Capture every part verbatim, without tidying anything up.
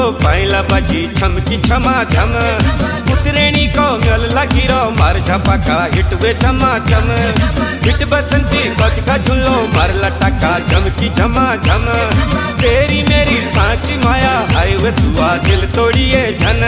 पाइला बाजी छमकी छमा छम उतरेणी को मेल लगी रो मार झपा का हिट वे छमा छम हिट बसंती बज का झूलो मार लटका झमकी झमा झम तेरी मेरी सांची माया हाय वे सुआ दिल तोड़िए झन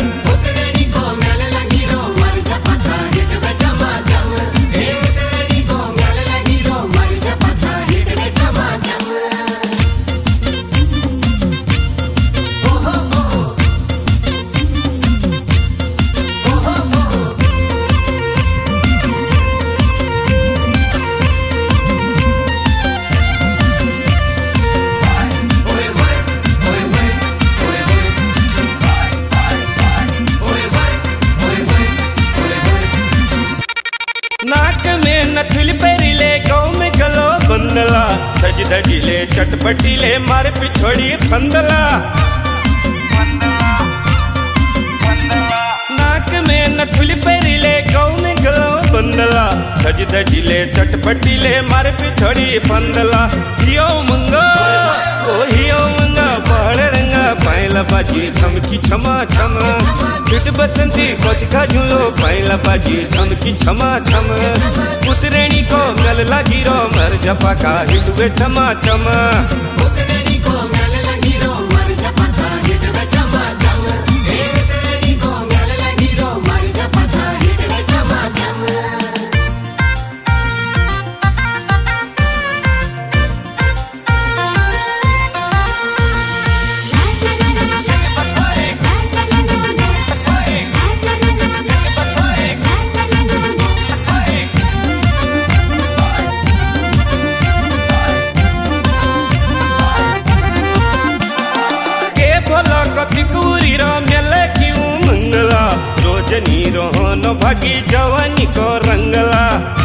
नाक में नथुल पेरिले गाँव में गलो बंदला सज धजिले चटपटीले मार पिछोड़ी फंदला नाक में नथुल पेरिले गाँव में गलो बंदला सज धजिले चटपटीले मार पिछोड़ी फंदला हियो मंगा ओ हियो मंगा पहाड़ रंगा पायला बाजी झमकी छमा छम हिट बसंती कोच का झूलो पायला बाजी झमकी छमा छम उतरेणी को मेल लगी रो मर झपा का हिट वे छमा छम उतरेणी को मेल लगी रो मर झपा का हिट वे छमा छम उतरेणी को मेल लगी रो मर झपा का हिट वे छमा छम कूरी रो मेल क्यों मंगला रोजनी रोहन भागी जवानी को रंगला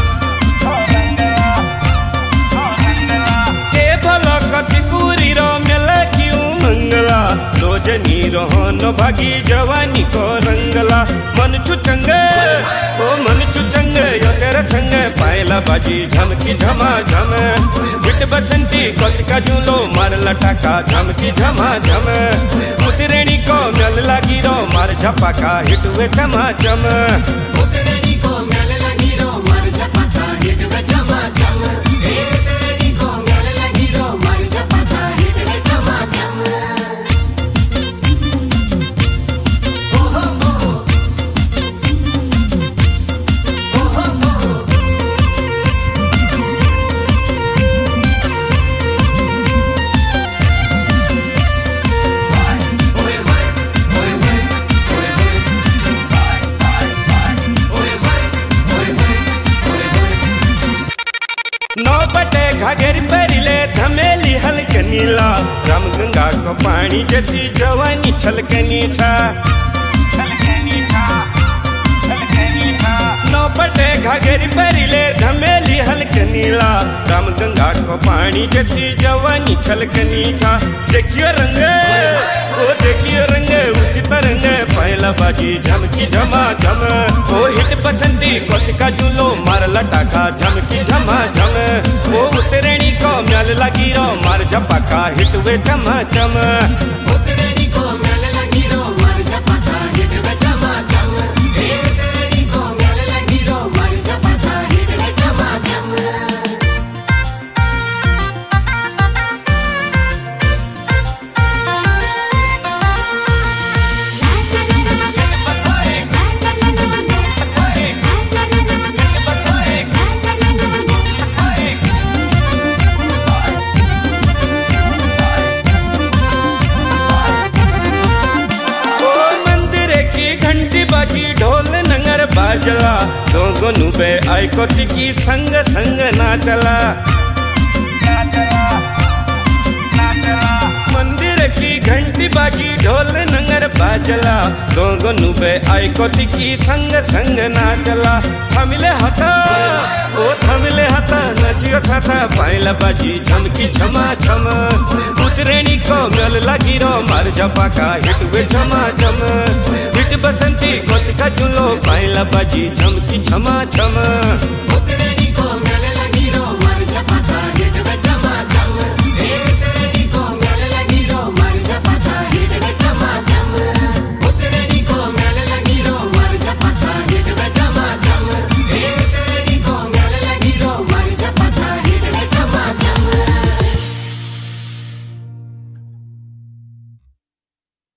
के भला कति कूरी रो मेल क्यों मंगला रोजनी रोहन भागी जवानी को रंगला मन चुचंगे ओ मन चुचंगे यो तेरा संगे पायला बाजी झमकी झमा झम हिट बसंती कोच का झूलो मार लटका झमकी झमा झम उतरेणी को मेल लगी रो मार झपा का हिट वे छमा छम उतरेणी को मेल लगी रो मार झपा का हिट वे छमा छम उतरेणी को मेल लगी रो मार झपा का हिट वे छमा छम नौ बटे घाघर परिले धमेली हलकनीला राम गंगा को पानी जैसी जवानी छलकनी छा छलकनी छा छलकनी छा नौ बटे घाघर परिले धमेली हलकनीला राम गंगा को पानी जैसी जवानी छलकनी छा देखियो रंग ओ देखियो रंग उठी तरंग पहला बाजी झमकी झमा झम ओ हिट बसंती कोच का झूलो मार लटका झमकी झमा झम ओ उतरेणी को मेल लगी रो मार झपा का हिट वे छमा छम उतरेणी को मेल लगी रो मार झपा का हिट वे छमा छम उतरेणी को मेल लगी रो मार झपा का हिट वे छमा छम बाजी ढोल नंगर बाजला दोगो नुबे आई कोती की संग संग नाचला मंदिर की घंटी बाजी ढोल नंगर बाजला दोगो नुबे आई कोती की संग संग नाचला थमिले हथा ओ थमिले हथा नचियो था पायला बाजी झमकी छमा छम उतरेणी को मेल लगी रो मार झपा का हिट वे छमा छम हिट बसंती कोच का झूलो पायला बाजी झमकी छमा छम।